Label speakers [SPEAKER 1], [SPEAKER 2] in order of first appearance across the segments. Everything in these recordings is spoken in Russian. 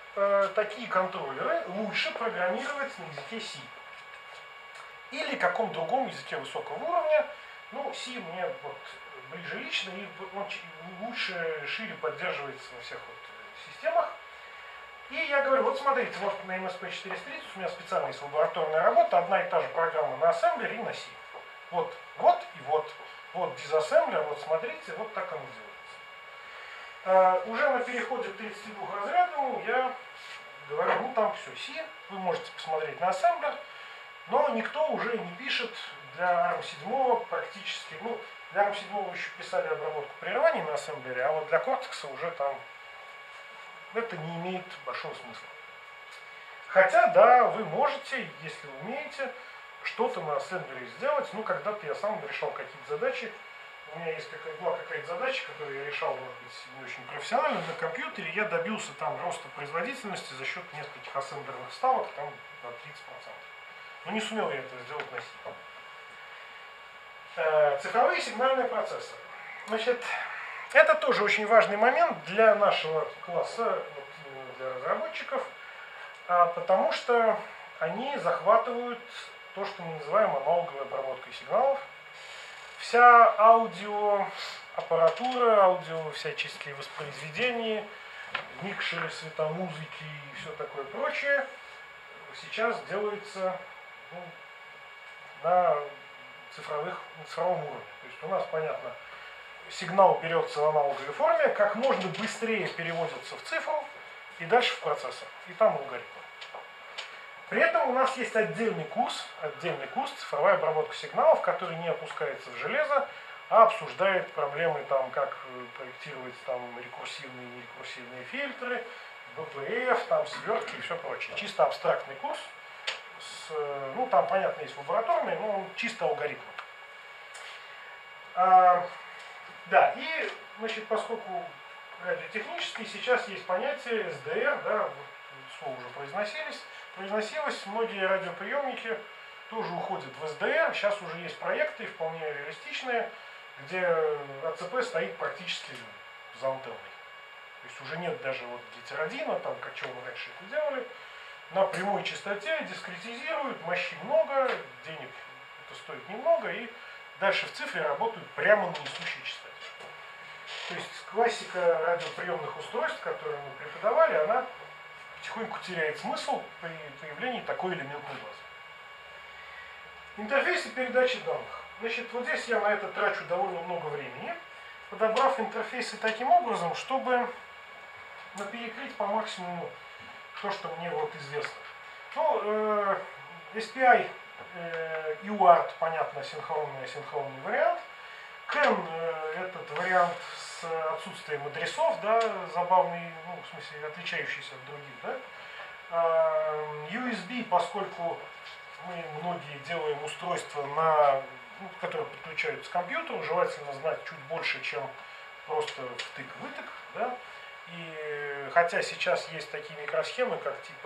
[SPEAKER 1] такие контроллеры лучше программировать на языке C. Или каком другом языке высокого уровня. Ну, C мне вот ближе лично, и он лучше, шире поддерживается во всех вот системах. И я говорю, вот смотрите, вот на MSP430 у меня специально есть лабораторная работа, одна и та же программа на ассемблере и на C. Вот, вот и вот. Вот дизассемблер, вот смотрите, вот так оно делается. Уже на переходе к 32 разрядному я говорю, ну там все, C, вы можете посмотреть на ассемблер, но никто уже не пишет для ARM7 практически, ну, для ARM7 еще писали обработку прерываний на ассемблере, а вот для Cortex уже там это не имеет большого смысла. Хотя, да, вы можете, если умеете, что-то на ассемблере сделать. Ну, когда-то я сам решал какие-то задачи. У меня была какая-то задача, которую я решал, может быть, не очень профессионально на компьютере. Я добился там роста производительности за счет нескольких ассемблерных ставок, там на 30%. Но не сумел я это сделать на C. Цифровые сигнальные процессоры. Значит, это тоже очень важный момент для нашего класса, для разработчиков, потому что они захватывают то, что мы называем аналоговой обработкой сигналов. Вся аудиоаппаратура, всяческие воспроизведения, микшеры светомузыки и все такое прочее сейчас делается на цифровом уровне. То есть у нас, понятно, сигнал берется в аналоговой форме, как можно быстрее переводится в цифру и дальше в процессор. И там алгоритм. При этом у нас есть отдельный курс цифровая обработка сигналов, который не опускается в железо, а обсуждает проблемы, там, как проектировать там, рекурсивные и нерекурсивные фильтры, BPF, там, свертки и все прочее. Чисто абстрактный курс. Ну, там, понятно, есть лабораторный, но он чисто алгоритм. Да, и, значит, поскольку радиотехнически сейчас есть понятие SDR, да, вот слово уже произносилось, многие радиоприемники тоже уходят в SDR. Сейчас уже есть проекты вполне реалистичные, где АЦП стоит практически за антенной. То есть уже нет даже вот гетеродина, там, как чего мы раньше это делали. На прямой частоте дискретизируют, мощи много, денег это стоит немного, и дальше в цифре работают прямо на несущей частоте. То есть классика радиоприемных устройств, которые мы преподавали, она потихоньку теряет смысл при появлении такой элементной базы. Интерфейсы передачи данных. Значит, вот здесь я на это трачу довольно много времени, подобрав интерфейсы таким образом, чтобы перекрыть по максимуму то, что мне вот известно. Ну, SPI UART, понятно, асинхронный вариант. CAN этот вариант с отсутствием адресов, да, забавный, ну, в смысле, отличающийся от других, да. USB, поскольку мы многие делаем устройства, которые подключаются к компьютеру, желательно знать чуть больше, чем просто втык-вытык, да. И хотя сейчас есть такие микросхемы, как типа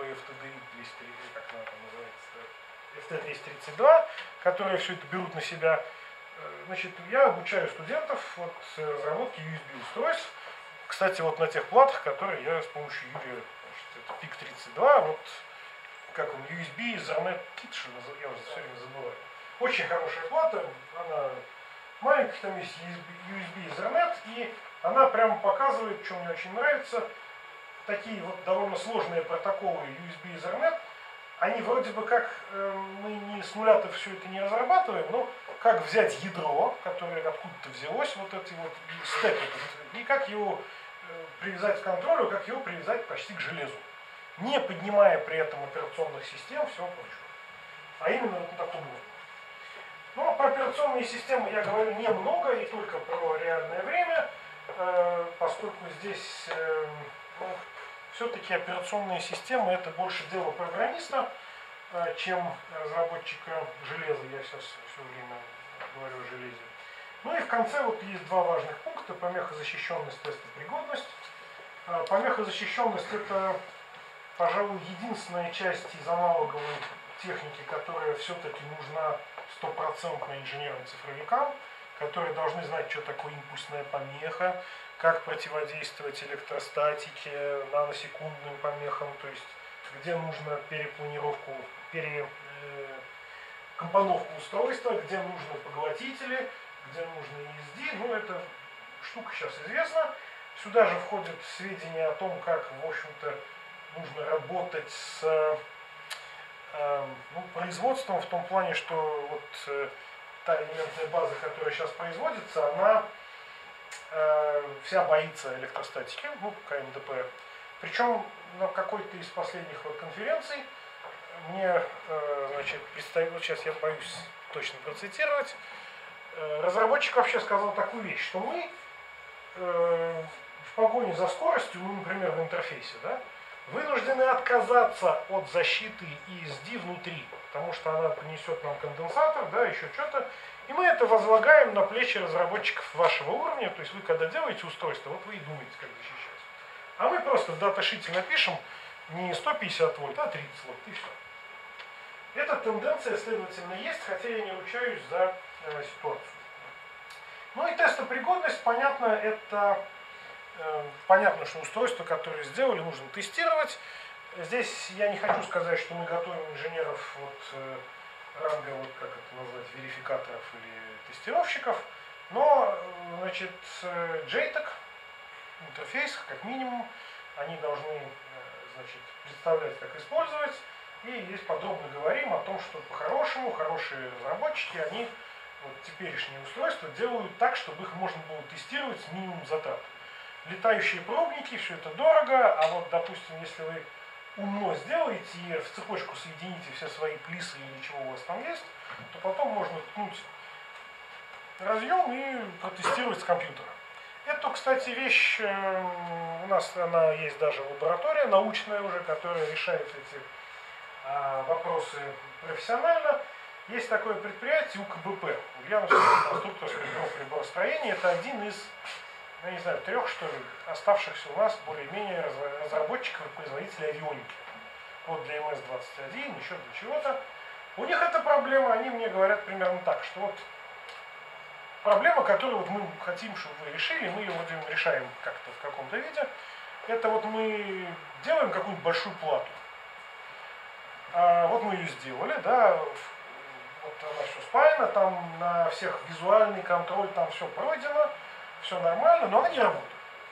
[SPEAKER 1] FT232, которые все это берут на себя. Значит, я обучаю студентов вот, разработке USB-устройств. Кстати, вот на тех платах, которые я с помощью Юрия, это PIC32, вот как он, USB Ethernet Kit, я уже все время забываю. Очень хорошая плата, она маленькая, там есть USB Ethernet, и она прямо показывает, что мне очень нравится, такие вот довольно сложные протоколы USB Ethernet. Они вроде бы как мы не с нуля-то все это не разрабатываем, но как взять ядро, которое откуда-то взялось, вот эти вот стек, и как его привязать к контроллеру, как его привязать почти к железу, не поднимая при этом операционных систем, всего прочего. А именно вот на таком уровне. Ну, про операционные системы я говорю немного, и только про реальное время, поскольку здесь все-таки операционные системы это больше дело программиста, чем разработчика железа. Я сейчас все время говорю о железе. Ну и в конце вот есть два важных пункта: помехозащищенность, тестопригодность. Помехозащищенность это, пожалуй, единственная часть из аналоговой техники, которая все-таки нужна стопроцентно инженерам-цифровикам, которые должны знать, что такое импульсная помеха, как противодействовать электростатике, наносекундным помехам, то есть где нужно перепланировку, компоновку устройства, где нужны поглотители, где нужны ESD. Ну, эта штука сейчас известна. Сюда же входят сведения о том, как, в общем-то, нужно работать с производством в том плане, что вот та элементная база, которая сейчас производится, она вся боится электростатики, ну, КМДП. Причем на какой-то из последних вот конференций мне, значит, представил, сейчас я боюсь точно процитировать, разработчик вообще сказал такую вещь, что мы в погоне за скоростью, ну, например, в интерфейсе, да, вынуждены отказаться от защиты ESD внутри, потому что она принесет нам конденсатор, да, еще что-то. И мы это возлагаем на плечи разработчиков вашего уровня, то есть вы когда делаете устройство, вот вы и думаете, как защищать. А мы просто в даташите напишем не 150 вольт, а 30 вольт, и все. Эта тенденция, следовательно, есть, хотя я не ручаюсь за ситуацию. Ну и тестопригодность, понятно, это понятно, что устройство, которое сделали, нужно тестировать. Здесь я не хочу сказать, что мы готовим инженеров вот, ранга, вот как это назвать, верификаторов или тестировщиков, но, значит, JTAG, интерфейс, как минимум, они должны, значит, представлять, как использовать, и здесь подробно говорим о том, что по-хорошему, хорошие разработчики, они вот теперешние устройства делают так, чтобы их можно было тестировать с минимумом затрат. Летающие пробники, все это дорого, а вот, допустим, если вы умно сделаете и в цепочку соедините все свои плисы или чего у вас там есть, то потом можно ткнуть разъем и протестировать с компьютера. Эту, кстати, вещь, у нас она есть даже лаборатория научная уже, которая решает эти вопросы профессионально. Есть такое предприятие УКБП, Ульяновское конструкторское бюро приборостроения. Это один из, я не знаю, 3, что ли, оставшихся у нас более-менее разработчиков и производителей авионики. Вот для МС-21, еще для чего-то. У них эта проблема, они мне говорят примерно так, что вот проблема, которую вот мы хотим, чтобы вы решили, мы ее вот решаем как-то в каком-то виде. Это вот мы делаем какую-нибудь большую плату. Вот мы ее сделали, да, вот она все спаяна, там на всех визуальный контроль, там все пройдено, все нормально, но она не работает.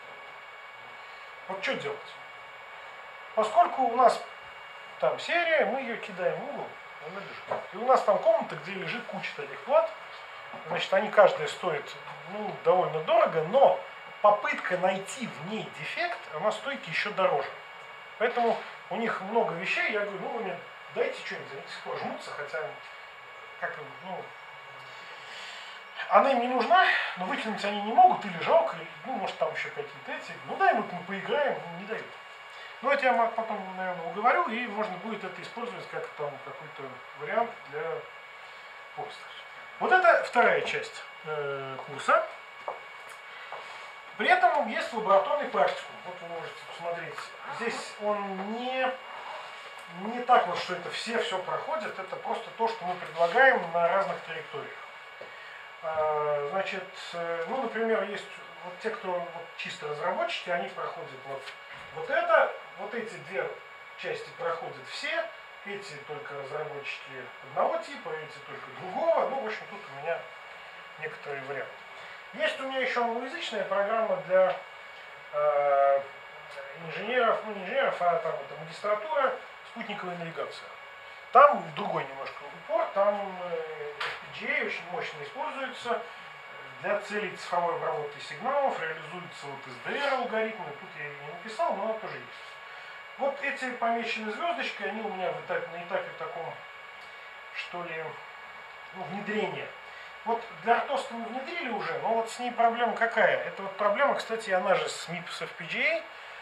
[SPEAKER 1] Вот что делать? Поскольку у нас там серия, мы ее кидаем в угол, она лежит. И у нас там комната, где лежит куча таких плат. Значит, они каждая стоит, ну, довольно дорого, но попытка найти в ней дефект, она стоит еще дороже. Поэтому у них много вещей, я говорю, ну вы мне дайте что-нибудь, они до сих пор жмутся, хотя, как, ну, она им не нужна, но выкинуть они не могут, или жалко, или, ну, может, там еще какие-то эти, ну, дай мы поиграем, не дают. Ну, это я потом, наверное, уговорю, и можно будет это использовать как там какой-то вариант для пользователя. Вот это вторая часть курса. При этом есть лабораторный практикум. Вот вы можете посмотреть. Здесь он не так вот, что это все проходят. Это просто то, что мы предлагаем на разных траекториях. Значит, ну, например, есть вот те, кто вот чисто разработчики, они проходят вот это. Вот эти 2 части проходят все. Эти только разработчики одного типа, эти только другого. Ну, в общем, тут у меня некоторые варианты. Есть у меня еще англоязычная программа для инженеров, ну не инженеров, а там это магистратура, спутниковая навигация. Там другой немножко упор, там FPGA очень мощно используется для целей цифровой обработки сигналов, реализуется вот SDR алгоритмы, тут я не написал, но она тоже есть. Вот эти помечены звездочкой, они у меня на этапе таком, что ли, ну, внедрения. Вот для RTOS мы внедрили уже, но вот с ней проблема какая? Это вот проблема, кстати, она же с MIP с FPGA.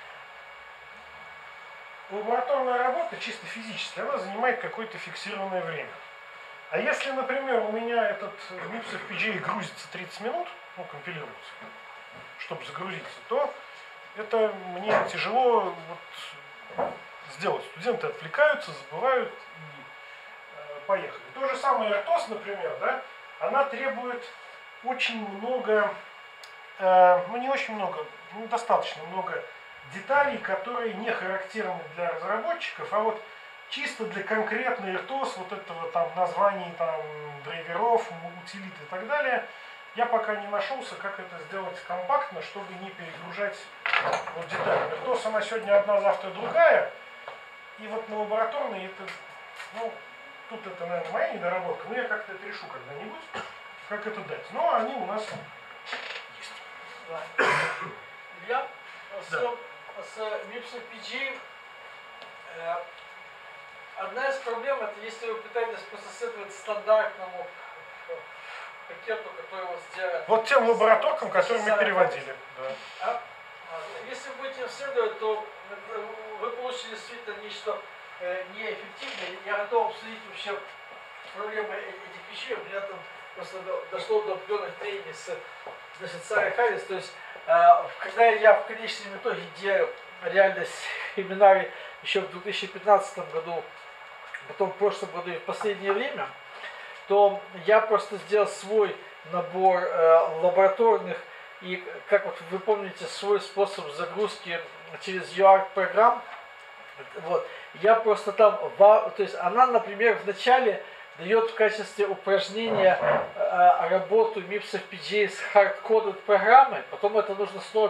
[SPEAKER 1] Лабораторная работа, чисто физически, она занимает какое-то фиксированное время. А если, например, у меня этот MIP с FPGA грузится 30 минут, ну, компилируется, чтобы загрузиться, то это мне тяжело вот сделать. Студенты отвлекаются, забывают и поехали. То же самое RTOS, например, да, она требует очень много ну не очень много, ну достаточно много деталей, которые не характерны для разработчиков, а вот чисто для конкретной RTOS, вот этого там названий там драйверов, утилит и так далее, я пока не нашелся, как это сделать компактно, чтобы не перегружать вот детали. RTOS она сегодня одна, завтра другая, и вот на лабораторной это, ну, тут это, наверное, моя недоработка, но я как-то это решу когда-нибудь, как это дать. Но они у нас есть.
[SPEAKER 2] Да. Илья, с MIPS FPGA одна из проблем, это если вы пытаетесь просто следовать стандартному пакету, который у вас сделан.
[SPEAKER 1] Вот тем лабораторкам, которые мы переводили. Да.
[SPEAKER 2] Если вы будете следовать, то вы получите действительно нечто неэффективное. Я готов обсудить вообще проблемы этих вещей. У меня там просто дошло до определенных трений с Сарой Харрис. То есть, когда я в конечном итоге делал реально семинары еще в 2015 году, потом в прошлом году и в последнее время, то я просто сделал свой набор лабораторных и, как вот вы помните, свой способ загрузки через UART программ. Вот. Я просто там, то есть она, например, вначале дает в качестве упражнения работу MIPS FPGA с hard-coded программой, потом это нужно снова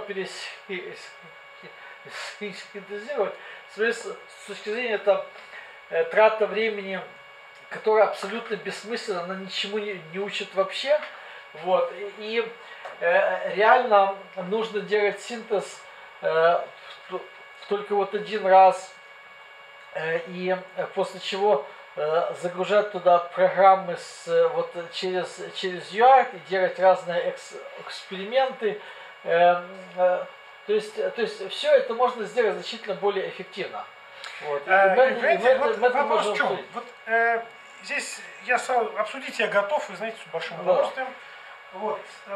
[SPEAKER 2] пересинтезировать. С точки зрения там, трата времени, которая абсолютно бессмысленна, она ничему не учит вообще. Вот. И реально нужно делать синтез только вот один раз, и после чего загружать туда программы вот через UART и делать разные эксперименты. То есть все это можно сделать значительно более эффективно. Вот.
[SPEAKER 1] Вопрос в чем? Вот, здесь я сразу обсудить я готов, вы знаете, с большим удовольствием. Да. Вот,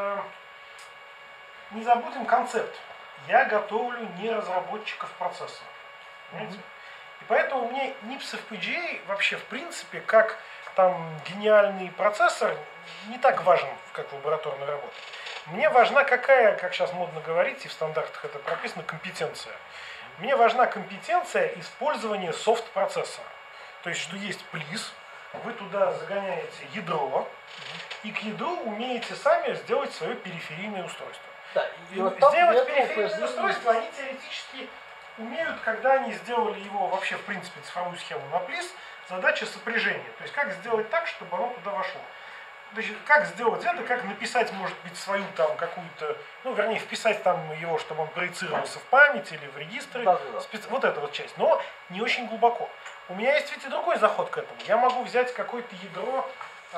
[SPEAKER 1] не забудем концепт. Я готовлю не разработчиков процесса. Понимаете? И поэтому мне MIPS FPGA вообще в принципе как там гениальный процессор не так важен, как лабораторная работа. Мне важна какая, как сейчас модно говорить, и в стандартах это прописано, компетенция. Мне важна компетенция использования софт-процессора. То есть, что есть плиз, вы туда загоняете ядро, и к ядру умеете сами сделать свое периферийное устройство.
[SPEAKER 2] Да,
[SPEAKER 1] и вот сделать периферийное устройство они теоретически умеют, когда они сделали его вообще, в принципе, цифровую схему на плиз, задача сопряжения. То есть, как сделать так, чтобы оно туда вошло. Значит, как сделать это, как написать, может быть, свою там какую-то, ну, вернее, вписать там его, чтобы он проецировался в память или в регистры.
[SPEAKER 2] Да.
[SPEAKER 1] Вот эта вот часть, но не очень глубоко. У меня есть ведь и другой заход к этому. Я могу взять какое-то ядро,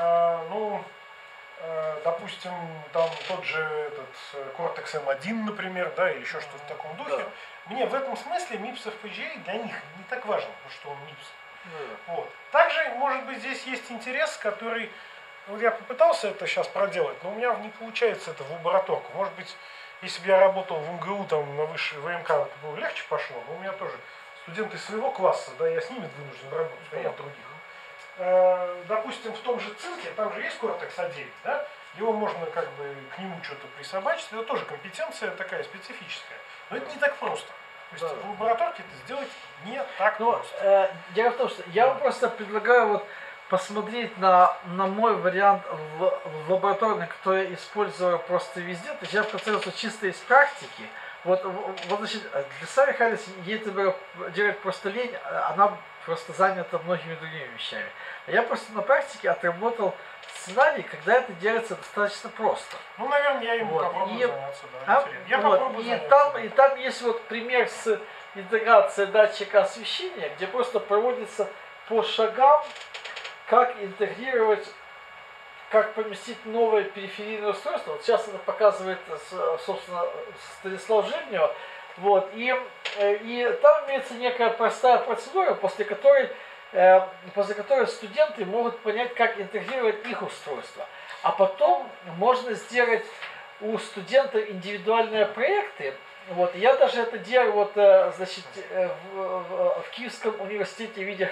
[SPEAKER 1] допустим, там тот же этот Cortex M1, например, да, или еще что-то в таком духе. Да. Мне в этом смысле MIPS FPGA для них не так важен, потому что он MIPS. Да. Вот. Также, может быть, здесь есть интерес, который... Вот я попытался это сейчас проделать, но у меня не получается это в лабораторку. Может быть, если бы я работал в МГУ, там, на высшей ВМК, это было легче пошло, но у меня тоже студенты своего класса, да, я с ними вынужден работать, а я других. Допустим, в том же цинке, там же есть Cortex A9, да, его можно как бы к нему что-то присобачить, это тоже компетенция такая специфическая. Но это не так просто. То есть в лабораторке это сделать не так просто.
[SPEAKER 2] Дело в том, что я вам просто предлагаю вот посмотреть на мой вариант в лабораторной, который я использую просто везде. То есть я процессу чисто из практики. Вот значит, для Сары Харрис ей это делать просто лень, она просто занята многими другими вещами. Я просто на практике отработал сценарий, когда это делается достаточно просто.
[SPEAKER 1] Ну, наверное, я ему попробую заняться, да. Я
[SPEAKER 2] попробую заняться. И там есть вот пример с интеграцией датчика освещения, где просто проводится по шагам, как интегрировать, как поместить новое периферийное устройство. Вот сейчас это показывает, собственно, Станислав Живнева. Вот. И там имеется некая простая процедура, после которой студенты могут понять, как интегрировать их устройство. А потом можно сделать у студентов индивидуальные проекты. Вот. Я даже это делал вот, значит, в Киевском университете в виде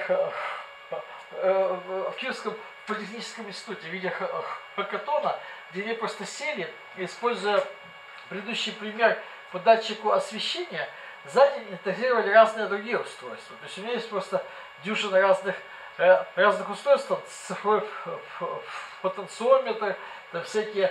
[SPEAKER 2] в Киевском политехническом институте в виде хакатона, где они просто сели, используя предыдущий пример по датчику освещения, сзади интегрировали разные другие устройства. То есть у меня есть просто дюжина разных устройств, там, цифровой потенциометр, там всякие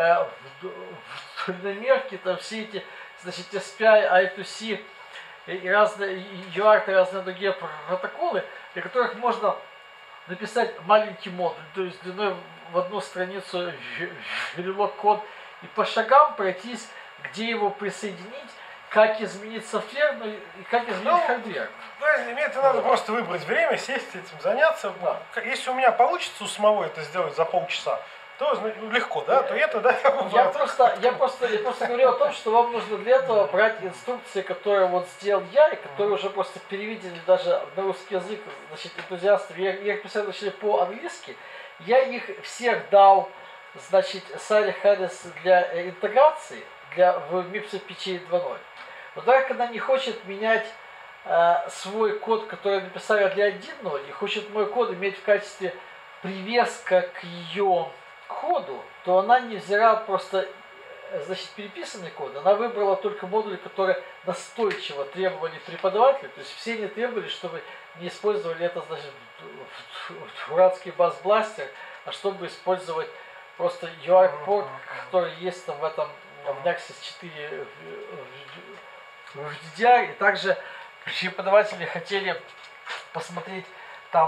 [SPEAKER 2] вольномерки, там все эти, значит, SPI, I2C и разные UART, и разные другие протоколы, для которых можно написать маленький модуль, то есть длиной в одну страницу verilog код, и по шагам пройтись, где его присоединить, как изменить софтвер, ну, и как изменить хардвер.
[SPEAKER 1] Мне это надо просто выбрать время, сесть этим, заняться.
[SPEAKER 2] Да.
[SPEAKER 1] Если у меня получится у самого это сделать за полчаса, то легко, да, то это, да, я
[SPEAKER 2] просто говорю о том, что вам нужно для этого брать инструкции, которые вот сделал я, и которые уже просто переведены даже на русский язык, значит, энтузиастов. Я их писал начали по-английски. Я их всех дал, значит, Салли Харрис для интеграции в MIPS PHP 2.0. Но так как она не хочет менять свой код, который написали для 1.0, и хочет мой код иметь в качестве привеска к ее коду, то она не взяла просто, значит, переписанный код, она выбрала только модули, которые настойчиво требовали преподавателя, то есть все не требовали, чтобы не использовали это, значит, дурацкий бас-бластер, а чтобы использовать просто UART-порт, который есть там в этом, в Nexus 4 в DDR, и также преподаватели хотели посмотреть там,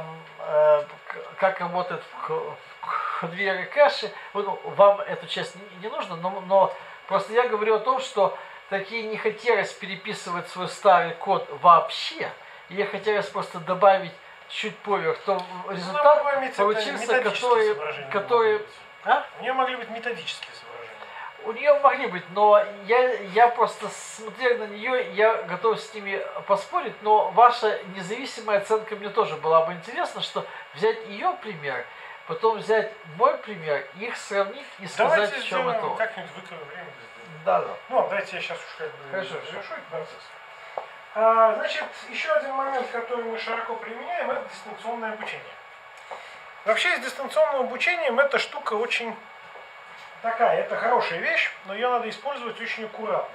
[SPEAKER 2] как работает хардвер и кэши. Ну, вам эту часть не нужно, но просто я говорю о том, что такие не хотелось переписывать свой старый код вообще. И я хотелось просто добавить чуть поверх, то результат получился, который...
[SPEAKER 1] У нее могли быть методические соображения.
[SPEAKER 2] У нее могли быть, но я просто смотрел на нее, я готов с ними поспорить, но ваша независимая оценка мне тоже была бы интересна, что взять ее пример, потом взять мой пример, их сравнить и сказать,
[SPEAKER 1] давайте
[SPEAKER 2] в чем это.
[SPEAKER 1] Как-нибудь выкроем время.
[SPEAKER 2] Да.
[SPEAKER 1] Ну, давайте я сейчас уж как бы
[SPEAKER 2] завершу
[SPEAKER 1] этот процесс. Значит, еще один момент, который мы широко применяем, это дистанционное обучение. Вообще с дистанционным обучением эта штука очень такая, это хорошая вещь, но ее надо использовать очень аккуратно.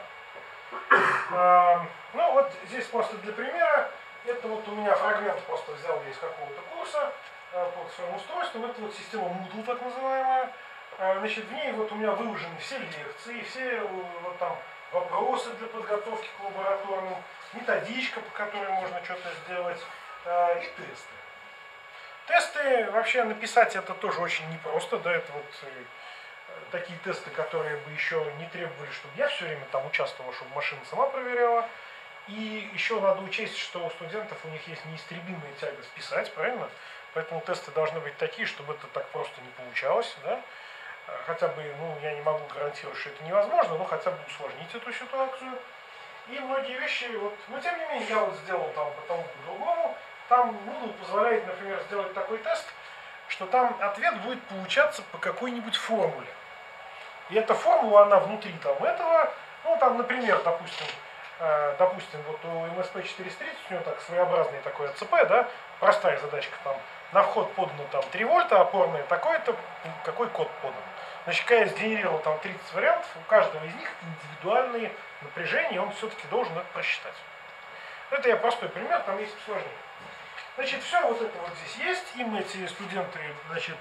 [SPEAKER 1] Ну вот здесь просто для примера, это вот у меня фрагмент просто взял я из какого-то курса под своим устройством, это вот система Moodle так называемая. Значит, в ней вот у меня выложены все лекции, все вот там вопросы для подготовки к лабораторным, методичка, по которой можно что-то сделать, и тесты. Тесты вообще написать это тоже очень непросто, да, это вот такие тесты, которые бы еще не требовали, чтобы я все время там участвовал, чтобы машина сама проверяла. И еще надо учесть, что у студентов у них есть неистребимая тяга списать, правильно? Поэтому тесты должны быть такие, чтобы это так просто не получалось, да? Хотя бы, ну, я не могу гарантировать, что это невозможно, но хотя бы усложнить эту ситуацию. И многие вещи, вот, но тем не менее, я вот сделал там по-другому. Там Moodle позволяет, например, сделать такой тест, что там ответ будет получаться по какой-нибудь формуле. И эта формула, она внутри там этого, ну там, например, допустим, вот у MSP 430 у него так своеобразный такой АЦП, да, простая задачка там, на вход подано там 3 вольта, опорное такое-то, какой код подан. Значит, когда я сгенерировал там 30 вариантов, у каждого из них индивидуальные напряжения, он все-таки должен это просчитать. Это я простой пример, там есть сложнее. Значит, все вот это вот здесь есть, им эти студенты, значит,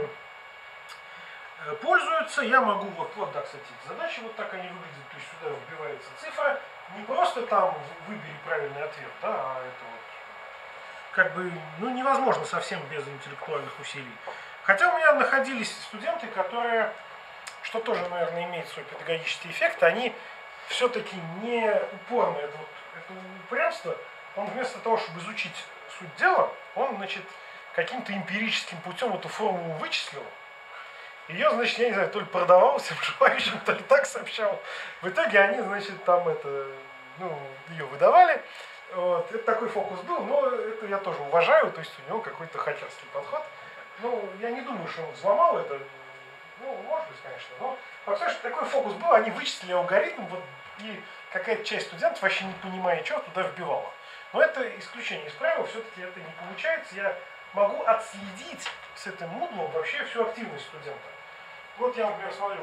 [SPEAKER 1] пользуются. Я могу, вот да, кстати, задачи вот так они выглядят, то есть сюда вбивается цифра, не просто там выбери правильный ответ, да, а это вот как бы, ну, невозможно совсем без интеллектуальных усилий. Хотя у меня находились студенты, которые, что тоже, наверное, имеет свой педагогический эффект, они все-таки не упорно, это упрямство, он вместо того, чтобы изучить суть дела, он, значит, каким-то эмпирическим путем эту формулу вычислил. Ее, значит, я не знаю, то ли продавал всем желающим, то ли так сообщал. В итоге они, значит, там ее выдавали. Вот. Это такой фокус был, но это я тоже уважаю, то есть у него какой-то хакерский подход. Ну, я не думаю, что он взломал это. Ну, может быть, конечно. Но потому что такой фокус был, они вычислили алгоритм, вот, и какая-то часть студентов, вообще не понимая, что туда вбивала. Но это исключение из правил, все-таки это не получается. Я могу отследить с этим Moodle вообще всю активность студента. Вот я, например, смотрю, вот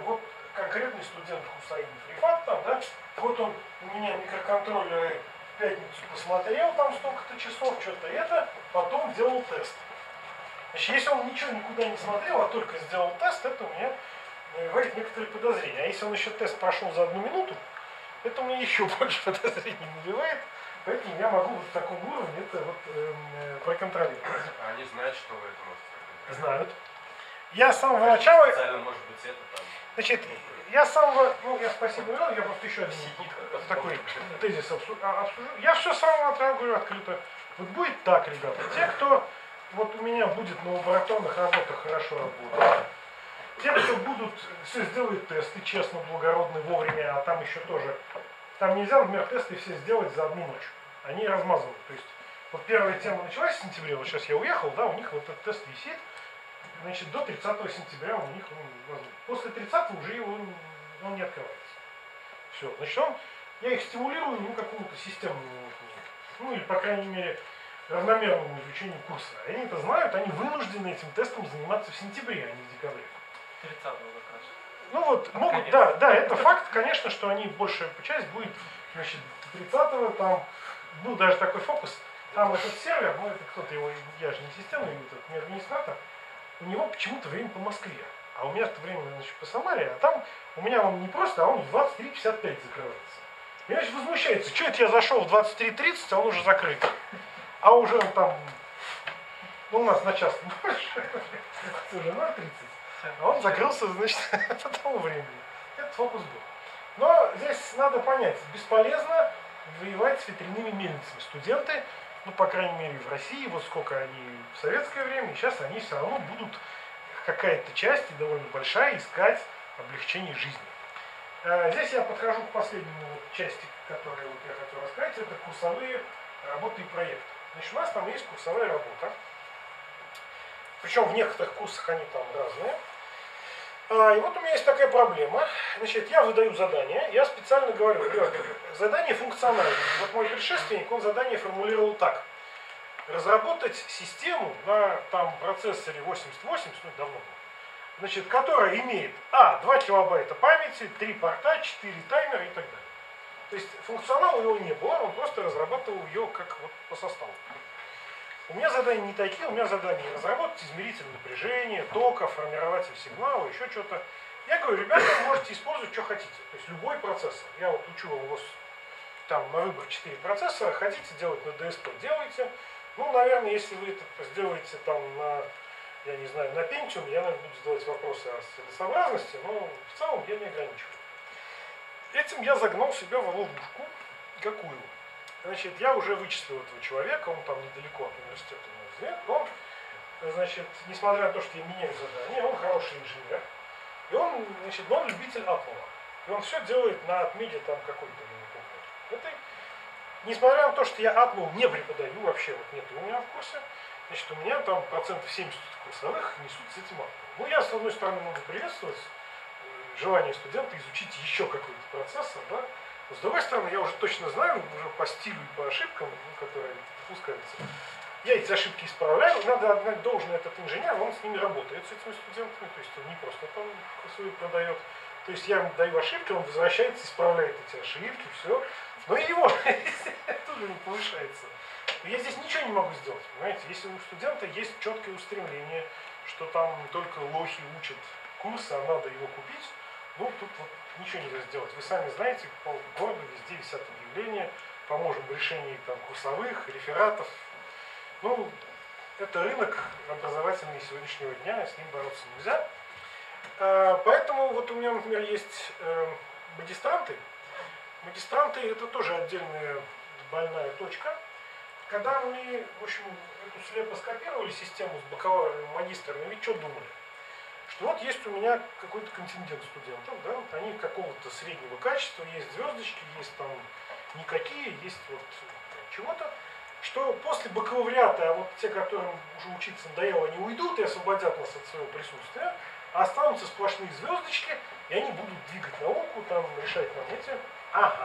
[SPEAKER 1] конкретный студент Хусаин Фрифат, там, да, вот он у меня микроконтроллеры в пятницу посмотрел, там столько-то часов, что-то это, потом делал тест. Значит, если он ничего никуда не смотрел, а только сделал тест, это у меня вызывает некоторые подозрения. А если он еще тест прошел за 1 минуту, это у меня еще больше подозрений навевает. Поэтому я могу вот в таком уровне это вот проконтролировать.
[SPEAKER 3] А они знают, что вы это можете?
[SPEAKER 1] Знают. Я с самого начала...
[SPEAKER 3] Специально, может быть, это там...
[SPEAKER 1] Значит, я с самого... Ну, я спасибо говорил, я просто еще один такой тезис обсужу. Я все с самого начала говорю открыто. Вот будет так, ребята. Те, кто вот у меня будет на лабораторных работах хорошо работать, те, кто будут, все сделают тесты честно, благородно, вовремя, а там еще тоже... Там нельзя, например, тесты все сделать за 1 ночь. Они размазывают. То есть, вот первая тема началась в сентябре, вот сейчас я уехал, да, у них вот этот тест висит. Значит, до 30 сентября у них он возможен. После 30 уже его он не открывается. Все. Значит, я их стимулирую какому-то системному, ну или, по крайней мере, равномерному изучению курса. Они это знают, они вынуждены этим тестом заниматься в сентябре, а не в декабре.
[SPEAKER 2] 30-го как раз.
[SPEAKER 1] Ну вот, могут, да, это факт, конечно, что они, большая часть будет, значит, 30-го, там, был даже такой фокус, там этот сервер, ну это кто-то его, я же не системный, это администратор, у него почему-то время по Москве, а у меня это время, значит, по Самаре, а там у меня он не просто, а он в 23:55 закрывается. И, значит, возмущается, что это я зашел в 23:30, а он уже закрыт. А уже он там, ну у нас на час больше, уже 0:30. А он закрылся, значит, по тому времени. Этот фокус был. Но здесь надо понять, бесполезно воевать с ветряными мельницами. Студенты, ну, по крайней мере, в России, вот сколько они в советское время, сейчас они все равно будут, какая-то часть, и довольно большая, искать облегчение жизни. Здесь я подхожу к последнему части, которую вот я хотел рассказать, это курсовые работы и проекты. Значит, у нас там есть курсовая работа. Причем в некоторых курсах они там разные. И вот у меня есть такая проблема. Значит, я выдаю задание, я специально говорю, ребята, задание функциональное. Вот мой предшественник, он задание формулировал так. Разработать систему на там процессоре 8080, ну давно было, значит, которая имеет 2 килобайта памяти, 3 порта, 4 таймера и так далее. То есть функционала у него не было, он просто разрабатывал ее как вот по составу. У меня задания не такие, у меня задания разработать измеритель напряжения, тока, формирователь сигнала, еще что-то. Я говорю, ребята, вы можете использовать, что хотите. То есть любой процессор. Я вот учу вас там на выбор 4 процессора, хотите делать на DSP, делайте. Ну, наверное, если вы это сделаете там на, я не знаю, на Pentium, я, наверное, буду задавать вопросы о целесообразности, но в целом я не ограничиваю. Этим я загнал себя в ловушку. Какую? Значит, я уже вычислил этого человека, он там недалеко от университета, на мой взгляд. Он, значит, несмотря на то, что я меняю задание, он хороший инженер. И он, значит, он любитель Apple. И он все делает на отмеде там какой-то, я не помню. Это, несмотря на то, что я Apple не преподаю, вообще вот нет у меня в курсе, значит, у меня там 70% курсовых несут с этим Apple. Ну, я, с одной стороны, могу приветствовать желание студента изучить еще какой-то процессор, да. Но, с другой стороны, я уже точно знаю, уже по стилю и по ошибкам, которые допускаются, я эти ошибки исправляю. Надо отдать должное, этот инженер, он с ними работает, с этими студентами, то есть он не просто там курсовые продает. То есть я ему даю ошибки, он возвращается, исправляет эти ошибки, все. Но и его тоже не повышается. Но я здесь ничего не могу сделать, понимаете? Если у студента есть четкое устремление, что там только лохи учат курсы, а надо его купить, ну тут вот ничего нельзя сделать. Вы сами знаете, по городу везде висят объявления, поможем в решении там курсовых, рефератов. Ну, это рынок образовательный сегодняшнего дня, с ним бороться нельзя. Поэтому вот у меня, например, есть магистранты. Магистранты это тоже отдельная больная точка. Когда мы, в общем, эту слепо скопировали систему с бакалаврами, магистрами, ведь что думали? Что вот есть у меня какой-то контингент студентов, да, вот они какого-то среднего качества, есть звездочки, есть там никакие, есть вот чего-то, что после бакалавриата, а вот те, которым уже учиться надоело, они уйдут и освободят нас от своего присутствия, а останутся сплошные звездочки, и они будут двигать науку, там, решать нам эти. Ага.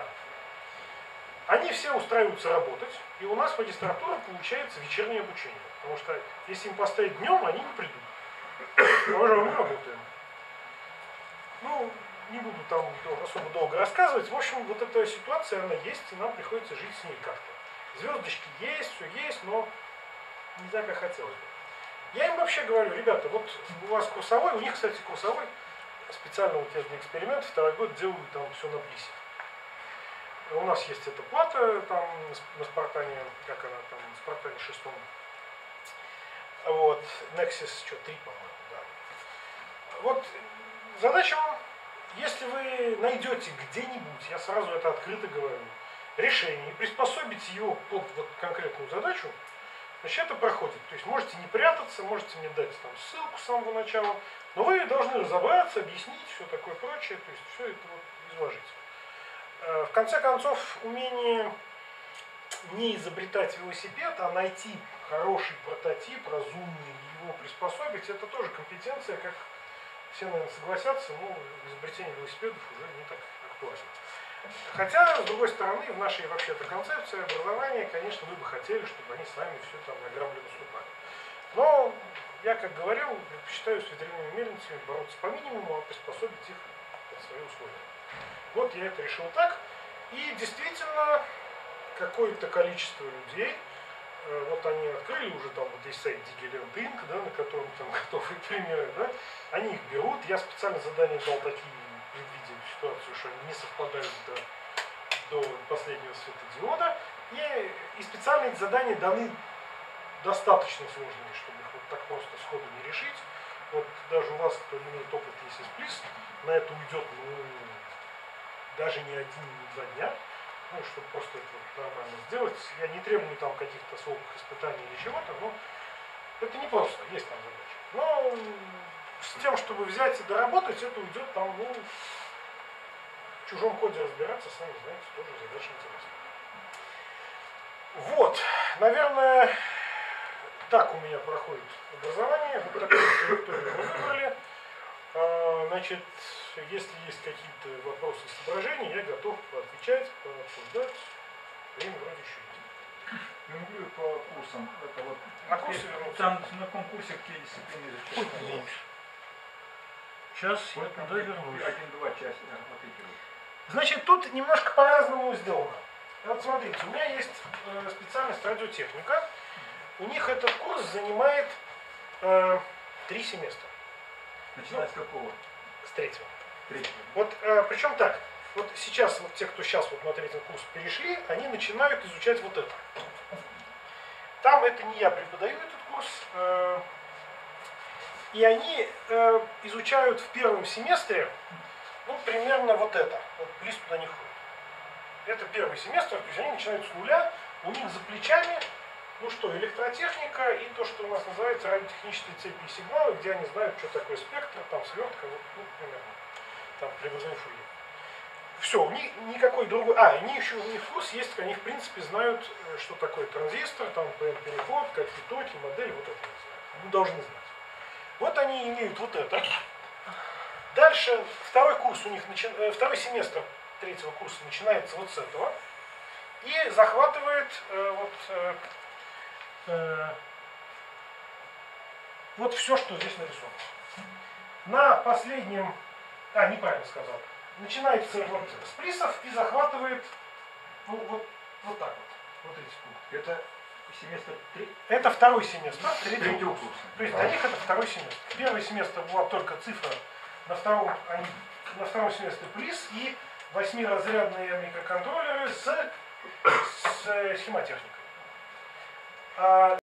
[SPEAKER 1] Они все устраиваются работать, и у нас магистратура получается вечернее обучение. Потому что если им поставить днем, они не придут. Мы же не работаем. Ну, не буду там особо долго рассказывать. В общем, вот эта ситуация, она есть, и нам приходится жить с ней как-то. Звездочки есть, все есть, но не так, как хотелось бы. Я им вообще говорю, ребята, вот у вас курсовой, у них, кстати, курсовой, специально вот я для эксперимента второй год делаю там все на плисе. У нас есть эта плата там на Спартане, как она там, на Спартане 6. Вот, Nexus, что, 3, по-моему, да. Вот, задача вам, если вы найдете где-нибудь, я сразу это открыто говорю, решение и приспособите его под вот конкретную задачу, значит, это проходит. То есть можете не прятаться, можете мне дать там ссылку с самого начала, но вы должны разобраться, объяснить, все такое прочее, то есть все это вот изложить. В конце концов, умение не изобретать велосипед, а найти хороший прототип, разумный, его приспособить, это тоже компетенция, как все, наверное, согласятся, но изобретение велосипедов уже не так актуально. Хотя, с другой стороны, в нашей вообще-то концепции образования, конечно, мы бы хотели, чтобы они сами все там на грабли наступали. Но я, как говорил, считаю с ветряными мельницами бороться по минимуму, а приспособить их под свои условия. Вот я это решил так. И действительно, какое-то количество людей, вот они открыли уже там вот здесь сайт Digiland Inc., да, на котором там готовые примеры, да, они их берут. Я специально задания дал такие, предвидя ситуацию, что они не совпадают до последнего светодиода. И специально эти задания даны достаточно сложными, чтобы их вот так просто сходу не решить. Вот даже у вас, кто имеет опыт ESS+, на это уйдет, ну, даже не 1, не 2 дня. Ну, чтобы просто это вот нормально сделать. Я не требую там каких-то особых испытаний или чего-то, но это не просто, есть там задача. Но с тем, чтобы взять и доработать, это уйдет там, ну, в чужом коде разбираться, сами знаете, тоже задача интересная. Вот, наверное, так у меня проходит образование. Вот такую траекторию мы выбрали. Значит, если есть какие-то вопросы, соображения, я готов поотвечать, пообсуждать. Время вроде еще есть.
[SPEAKER 4] Я говорю по курсам. Это вот,
[SPEAKER 1] на курсе вернуться.
[SPEAKER 4] там на конкурсе какие дисциплины изучают?
[SPEAKER 1] Сейчас я
[SPEAKER 4] Вот
[SPEAKER 1] туда вернусь.
[SPEAKER 4] 1-2 части. Вот эти вот.
[SPEAKER 1] Значит, тут немножко по-разному сделано. Вот смотрите, у меня есть специальность радиотехника. У них этот курс занимает 3 семестра.
[SPEAKER 4] Начиная с какого?
[SPEAKER 1] С 3-го.
[SPEAKER 4] 3-го.
[SPEAKER 1] Вот причем так, вот сейчас вот те, кто сейчас вот на 3-м курс перешли, они начинают изучать вот это. Там это не я преподаю этот курс. И они изучают в 1-м семестре, ну, примерно вот это. Вот плиз туда не входит. Это 1-й семестр, то есть они начинают с нуля, у них за плечами, ну что, электротехника и то, что у нас называется радиотехнические цепи и сигналы, где они знают, что такое спектр, там свертка, вот, ну, примерно, там привозной фурье. Все, у них никакой другой. Они еще, у них курс есть, они в принципе знают, что такое транзистор, там ПН-переход, какие токи, модели, вот это они знают. Ну, должны знать. Вот они имеют вот это. Дальше 2-й курс у них, 2-й семестр 3-го курса начинается вот с этого. И захватывает вот все, что здесь нарисовано. На последнем, неправильно сказал, начинается вот с плисов и захватывает, ну, вот так вот, вот эти пункты.
[SPEAKER 4] Это семестр 3?
[SPEAKER 1] Это 2-й семестр,
[SPEAKER 4] 3-го курса.
[SPEAKER 1] То есть для них это 2-й семестр. 1-й семестр была только цифра, на 2-м семестре плис и 8-разрядные микроконтроллеры с схемотехникой.